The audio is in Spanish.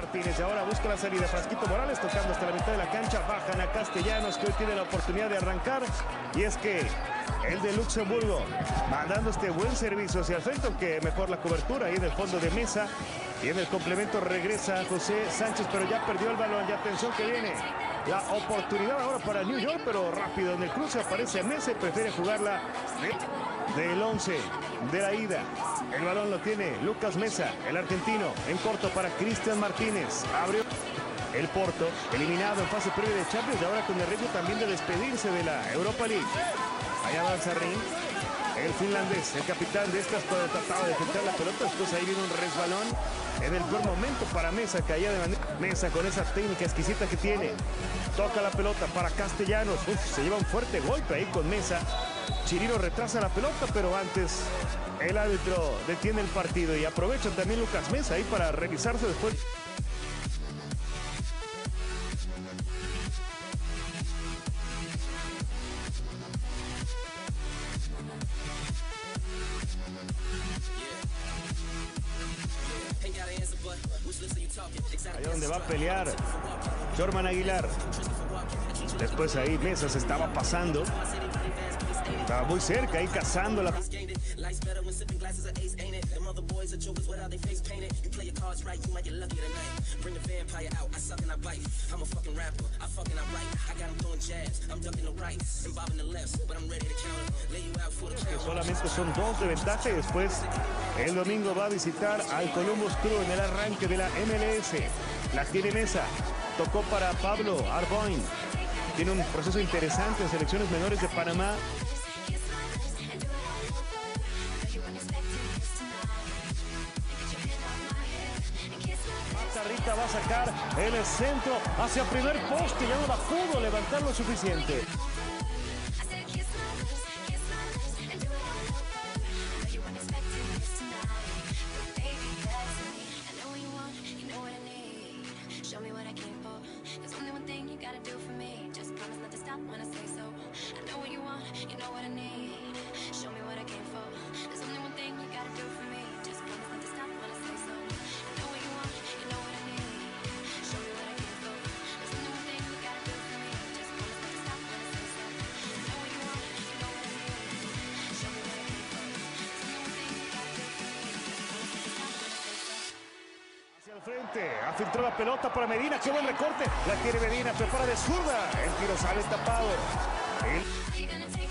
Martínez. Y ahora busca la salida. Frasquito Morales tocando hasta la mitad de la cancha. Bajan a Castellanos, que hoy tiene la oportunidad de arrancar. Y es que el de Luxemburgo mandando este buen servicio hacia el frente, aunque mejor la cobertura ahí del fondo de Mesa. Y en el complemento regresa José Sánchez, pero ya perdió el balón. Y atención que viene la oportunidad ahora para New York, pero rápido en el cruce aparece Mesa y prefiere jugarla del 11 de la ida. El balón lo tiene Lucas Mesa, el argentino, en corto para Cristian Martínez. Abrió el Porto, eliminado en fase previa de Champions, y ahora con el riesgo también de despedirse de la Europa League. Allá va Sarrín, el finlandés, el capitán de estas, cuando trataba de filtrar la pelota. Después ahí viene un resbalón en el peor momento para Mesa, caía de manera. Mesa con esa técnica exquisita que tiene. Toca la pelota para Castellanos. Se lleva un fuerte golpe ahí con Mesa. Chirino retrasa la pelota, pero antes el árbitro detiene el partido y aprovecha también Lucas Mesa ahí para revisarse después. Ahí donde va a pelear Jorman Aguilar. Después ahí Mesa se estaba pasando. Estaba muy cerca ahí cazándola. Que solamente son 2 de ventaja y después el domingo va a visitar al Columbus Crew en el arranque de la MLS. La tiene Mesa. Tocó para Pablo Arboin. Tiene un proceso interesante en selecciones menores de Panamá. Rita va a sacar el centro hacia primer poste. Ya no la pudo levantar lo suficiente. Frente, ha filtrado la pelota para Medina, qué buen recorte, la tiene Medina, prepara de zurda, el tiro sale tapado.